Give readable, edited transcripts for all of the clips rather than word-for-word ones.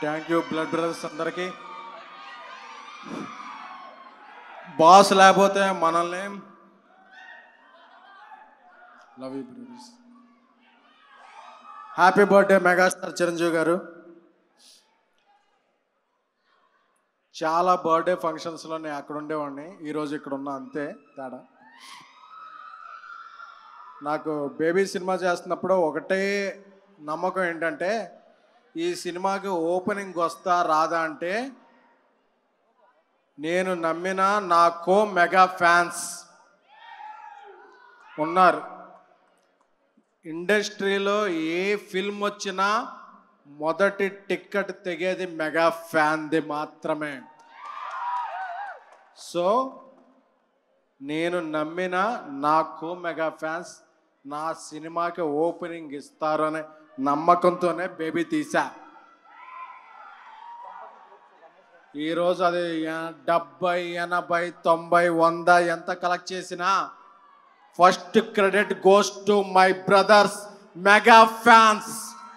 Thank you blood brothers అందరికీ. Boss లేకపోతే మనల్ని love you brothers. Happy birthday megastar Chiranjeevi garu. చాలా బర్త్డే ఫంక్షన్స్లో నేను అక్కడ ఉండేవాడిని, ఈరోజు ఇక్కడ ఉన్నా, అంతే తేడా. నాకు బేబీ సినిమా చేస్తున్నప్పుడు ఒకటే నమ్మకం ఏంటంటే, ఈ సినిమాకి ఓపెనింగ్ వస్తా రాదా అంటే, నేను నమ్మిన నాకు మెగా ఫ్యాన్స్ ఉన్నారు. ఇండస్ట్రీలో ఏ ఫిల్మ్ వచ్చినా మొదటి టిక్కెట్ తెగేది మెగా ఫ్యాన్ది మాత్రమే. సో నేను నమ్మిన నాకు మెగా ఫ్యాన్స్ నా సినిమాకి ఓపెనింగ్ ఇస్తారు అనే నమ్మకంతోనే బేబీ తీసా. ఈరోజు అది 70, 80, 90, 100 ఎంత కలెక్ట్ చేసినా first credit goes to my brothers mega fans.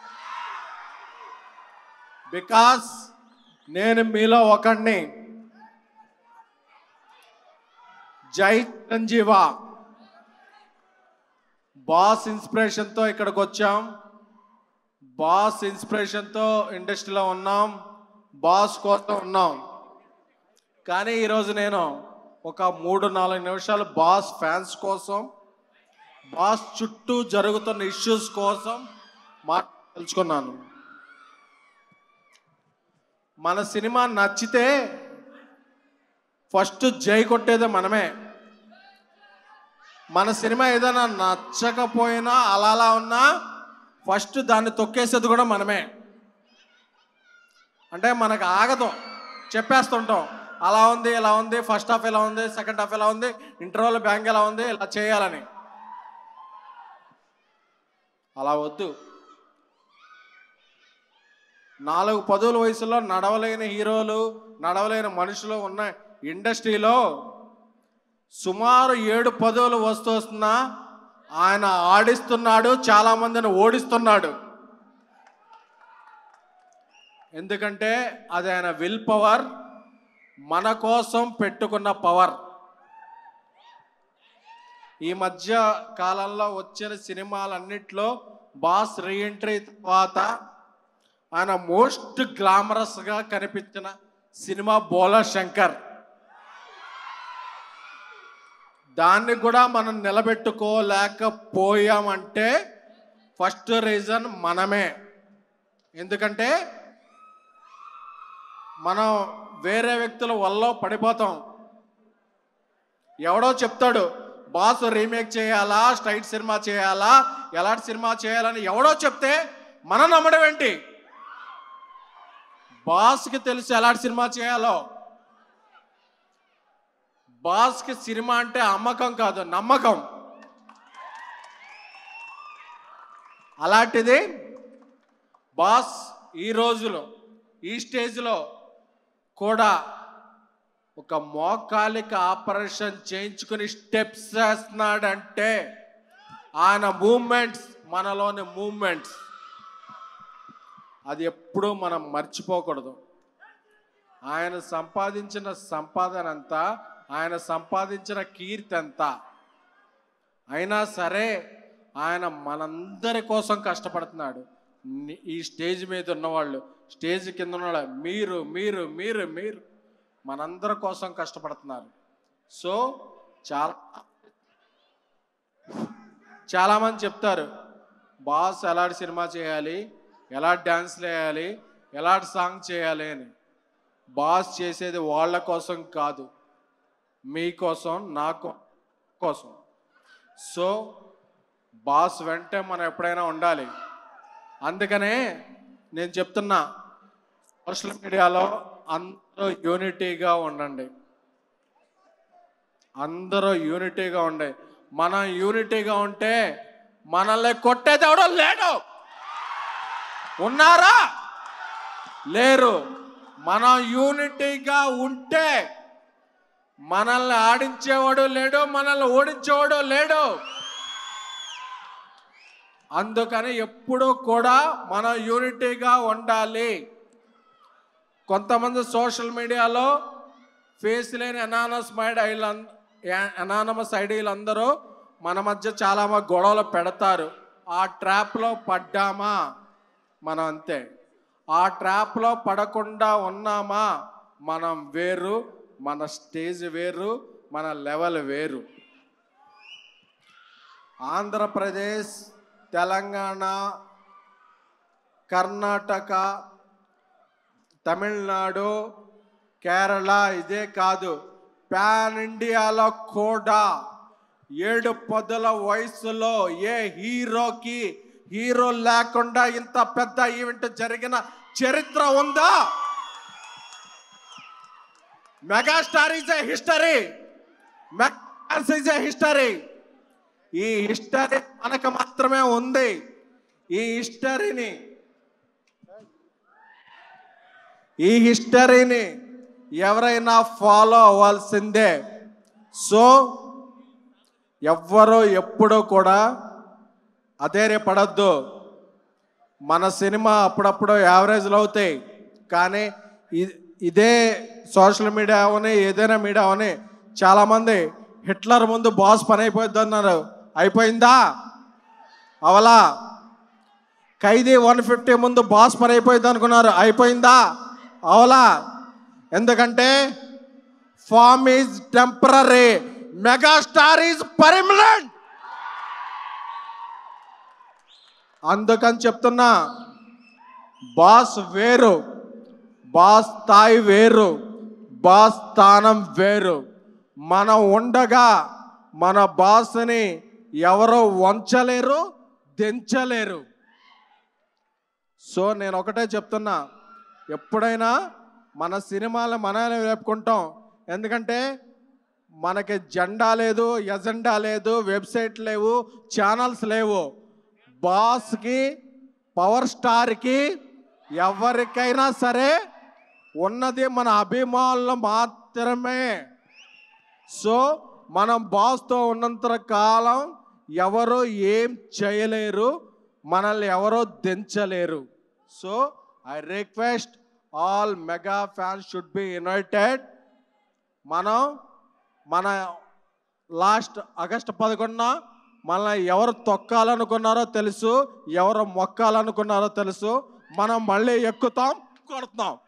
Because నేను మీలో ఒకడిని. జై చిరంజీవా. బాస్ ఇన్స్పిరేషన్తో ఇక్కడికి వచ్చాం, బాస్ ఇన్స్పిరేషన్తో ఇండస్ట్రీలో ఉన్నాం, బాస్ కోసం ఉన్నాం. కానీ ఈరోజు నేను ఒక 3-4 నిమిషాలు బాస్ ఫ్యాన్స్ కోసం, బాస్ చుట్టూ జరుగుతున్న ఇష్యూస్ కోసం తెలుసుకున్నాను. మన సినిమా నచ్చితే ఫస్ట్ జై కొట్టేదే మనమే. మన సినిమా ఏదైనా నచ్చకపోయినా అలా ఉన్నా ఫస్ట్ దాన్ని తొక్కేసేది కూడా మనమే. అంటే మనకు ఆగదు, చెప్పేస్తుంటాం అలా ఉంది ఇలా ఉంది, ఫస్ట్ హాఫ్ ఎలా ఉంది, సెకండ్ హాఫ్ ఎలా ఉంది, ఇంటర్వల్ బ్యాంక్ ఎలా ఉంది, ఇలా చేయాలని. అలా వద్దు. 4 పదుల వయసులో నడవలేని హీరోలు, నడవలేని మనుషులు ఉన్న ఇండస్ట్రీలో సుమారు 7 పదవులు వస్తున్నా ఆయన ఆడిస్తున్నాడు, చాలా మందిని ఓడిస్తున్నాడు. ఎందుకంటే అది ఆయన విల్ పవర్, మన కోసం పెట్టుకున్న పవర్. ఈ మధ్య కాలంలో వచ్చిన సినిమాలన్నిట్లో బాస్ రీఎంట్రీ తర్వాత ఆయన మోస్ట్ గ్లామరస్గా కనిపించిన సినిమా బోలా శంకర్. దాన్ని కూడా మనం నిలబెట్టుకోలేకపోయామంటే ఫస్ట్ రీజన్ మనమే. ఎందుకంటే మనం వేరే వ్యక్తుల వల్ల పడిపోతాం. ఎవడో చెప్తాడు బాస్ రీమేక్ చేయాలా, స్ట్రైట్ సినిమా చేయాలా, ఎలాంటి సినిమా చేయాలని ఎవడో చెప్తే మనం నమ్మడం ఏంటి? బాస్కి తెలుసు ఎలాంటి సినిమా చేయాలో. బాస్కి సినిమా అంటే అమ్మకం కాదు, నమ్మకం. అలాంటిది బాస్ ఈ రోజులో ఈ స్టేజ్లో కూడా ఒక మోకాలిక ఆపరేషన్ చేయించుకుని స్టెప్స్ వేస్తున్నాడంటే ఆయన మూమెంట్స్, మనలోని మూమెంట్స్, అది ఎప్పుడూ మనం మర్చిపోకూడదు. ఆయన సంపాదించిన సంపాదన అంతా, ఆయన సంపాదించిన కీర్తి అంతా, అయినా సరే ఆయన మనందరి కోసం కష్టపడుతున్నాడు. ఈ స్టేజ్ మీద ఉన్నవాళ్ళు, స్టేజ్ కింద ఉన్నవాళ్ళు, మీరు మీరు మీరు మీరు మనందరి కోసం కష్టపడుతున్నారు. సో చాలామంది చెప్తారు బాస్ ఎలాంటి సినిమా చేయాలి, ఎలాంటి డ్యాన్స్లు వేయాలి, ఎలాంటి సాంగ్ చేయాలి అని. బాస్ చేసేది వాళ్ళ కోసం కాదు, మీకోసం, నా కోసం. సో బాస్ వెంటే మనం ఎప్పుడైనా ఉండాలి. అందుకనే నేను చెప్తున్నా, సోషల్ మీడియాలో అందరూ యూనిటీగా ఉండండి, అందరూ యూనిటీగా ఉండే. మనం యూనిటీగా ఉంటే మనల్ని కొట్టేది ఎవడో లేడు. ఉన్నారా? లేరు. మనం యూనిటీగా ఉంటే మనల్ని ఆడించేవాడు లేడు, మనల్ని ఓడించేవాడు లేడు. అందుకని ఎప్పుడూ కూడా మనం యూనిటీగా ఉండాలి. కొంతమంది సోషల్ మీడియాలో ఫేస్ లేని అనానమస్ ఐడీలు అందరూ మన మధ్య చాలా గొడవలు పెడతారు. ఆ ట్రాప్లో పడ్డామా మనం అంతే. ఆ ట్రాప్లో పడకుండా ఉన్నామా మనం వేరు, మన స్టేజ్ వేరు, మన లెవెల్ వేరు. ఆంధ్రప్రదేశ్, తెలంగాణ, కర్ణాటక, తమిళనాడు, కేరళ ఇదే కాదు, పాన్ ఇండియాలో కూడా 7 పదుల వయసులో ఏ హీరో లేకుండా ఇంత పెద్ద ఈవెంట్ జరిగిన చరిత్ర ఉందా? Megastar is a history. ఈ హిస్టరీ మనకు మాత్రమే ఉంది. ఈ హిస్టరీని ఎవరైనా ఫాలో అవ్వాల్సిందే. సో ఎవ్వరూ ఎప్పుడూ కూడా అధైర్యపడద్దు. మన సినిమా అప్పుడప్పుడు యావరేజ్లు అవుతాయి, కానీ ఇదే సోషల్ మీడియా అవని ఏదైనా మీడియా అవని చాలామంది హిట్లర్ ముందు బాస్ పని అయిపోద్ది అన్నారు. అయిపోయిందా? అవలా. ఖైదీ 150 ముందు బాస్ పని అయిపోయింది అనుకున్నారు. అయిపోయిందా? అవలా. ఎందుకంటే form is temporary, megastar is permanent. అందుకని చెప్తున్నా, బాస్ వేరు, బాస్ స్థాయి వేరు, బాస్ స్థానం వేరు. మనం ఉండగా మన బాస్ని ఎవరో వంచలేరు, దించలేరు. సో నేను ఒకటే చెప్తున్నా, ఎప్పుడైనా మన సినిమాలు మనమే వేపుకుంటాం. ఎందుకంటే మనకి జెండా లేదు, ఎజెండా లేదు, వెబ్సైట్ లేవు, ఛానల్స్ లేవు. బాస్కి, పవర్ స్టార్కి, ఎవరికైనా సరే ఉన్నది మన అభిమానులు మాత్రమే. సో మనం బాస్తో ఉన్నంత కాలం ఎవరు ఏం చేయలేరు, మనల్ని ఎవరో దించలేరు. So I request all mega fans should be united. మన లాస్ట్ ఆగస్టు 11న మనల్ని ఎవరు తొక్కాలనుకున్నారో తెలుసు, ఎవరు మొక్కాలనుకున్నారో తెలుసు. మనం మళ్ళీ ఎక్కుతాం, కొడుతున్నాం.